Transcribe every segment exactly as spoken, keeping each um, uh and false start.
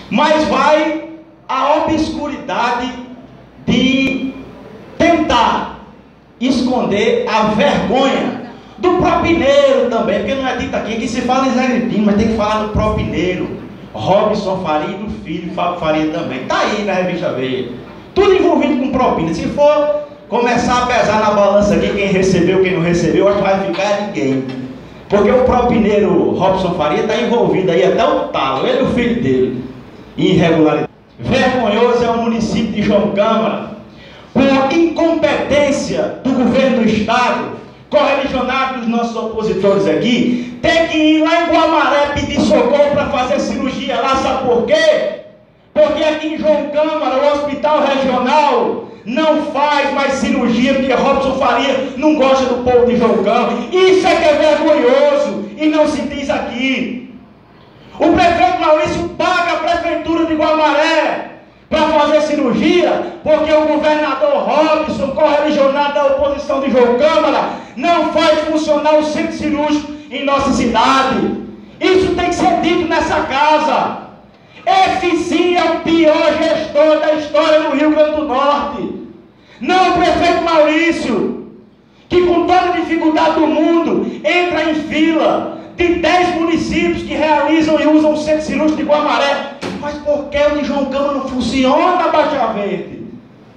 mas vai a obscuridade de tentar esconder a vergonha do propineiro também, porque não é dito aqui que se fala em Zé Gripinho, mas tem que falar do propineiro, Robson Faria e do filho, Fábio Faria também. Está aí na revista Veja. Tudo envolvido com propina. Se for começar a pesar na balança aqui, quem recebeu, quem não recebeu, acho que vai ficar ninguém. Porque o propineiro Robson Faria está envolvido aí até o talo, ele e o filho dele, em irregularidade. Vergonhoso é o município de João Câmara, com a incompetência do governo do estado, correligionário dos nossos opositores aqui, tem que ir lá em Guamaré pedir socorro para fazer cirurgia lá, sabe por quê? Porque aqui em João Câmara, o hospital regional não faz mais cirurgia, porque Robson Faria não gosta do povo de João Câmara. Isso é que é vergonhoso e não se diz aqui. O prefeito Maurício paga a prefeitura de Guamaré para fazer cirurgia, porque o governador Robson, correligionário da oposição de João Câmara, não faz funcionar o centro cirúrgico em nossa cidade. Isso tem que ser dito nessa casa. Esse sim é o pior gestor da história do Rio Grande do Norte. Não o prefeito Maurício, que com toda a dificuldade do mundo entra em fila de dez municípios que realizam e usam o centro cirúrgico de Guamaré. Mas por que o de João Câmara não funciona, Baixa Verde?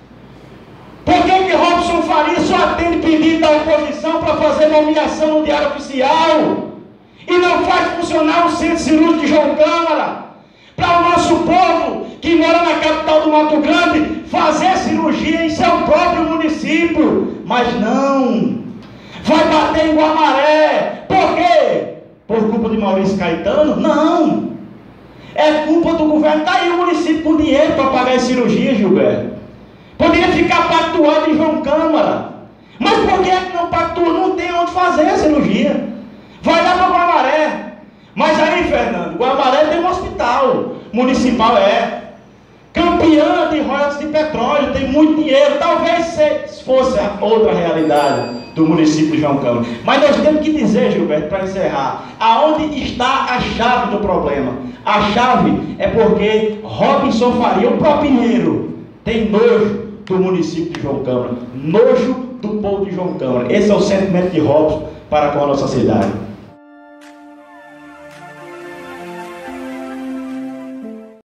Por que que Robson Faria só atende pedido da oposição para fazer nomeação no Diário Oficial e não faz funcionar o centro cirúrgico de João Câmara? Para o nosso povo que mora na capital do Mato Grande fazer cirurgia em seu próprio município. Mas não, vai bater em Guamaré. Por quê? Por culpa de Maurício Caetano? Não, é culpa do governo. Está aí o município com dinheiro para pagar as cirurgias, Gilberto. Poderia ficar pactuado em João Câmara, mas por que não pactua? Não tem onde fazer a cirurgia, vai lá para Guamaré. Mas aí, Fernando, Guamaré tem um hospital municipal, é campeã de royalties de petróleo, tem muito dinheiro. Talvez se fosse a outra realidade do município de João Câmara. Mas nós temos que dizer, Gilberto, para encerrar, aonde está a chave do problema? A chave é porque Robson Faria, o propineiro, tem nojo do município de João Câmara, nojo do povo de João Câmara. Esse é o sentimento de Robson para com a nossa cidade.